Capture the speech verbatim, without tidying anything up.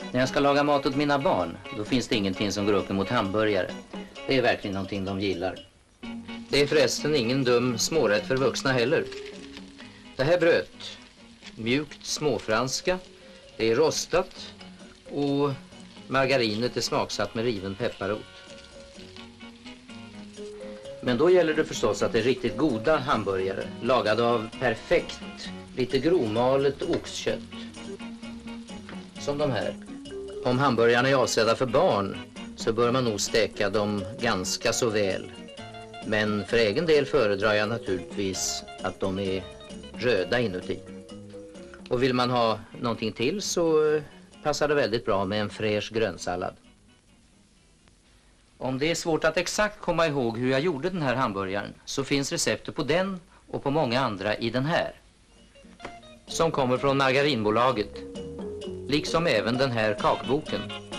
När jag ska laga mat åt mina barn, då finns det ingenting som går upp emot hamburgare. Det är verkligen någonting de gillar. Det är förresten ingen dum smårätt för vuxna heller. Det här bröt, mjukt småfranska, det är rostat och margarinet är smaksatt med riven pepparrot. Men då gäller det förstås att det är riktigt goda hamburgare, lagade av perfekt, lite grovmalet oxkött. Som de här. Om hamburgarna är avsedda för barn så bör man nog steka dem ganska så väl. Men för egen del föredrar jag naturligtvis att de är röda inuti. Och vill man ha någonting till så passar det väldigt bra med en fräsch grönsallad. Om det är svårt att exakt komma ihåg hur jag gjorde den här hamburgaren så finns receptet på den och på många andra i den här. Som kommer från Margarinbolaget. Liksom även den här kakboken.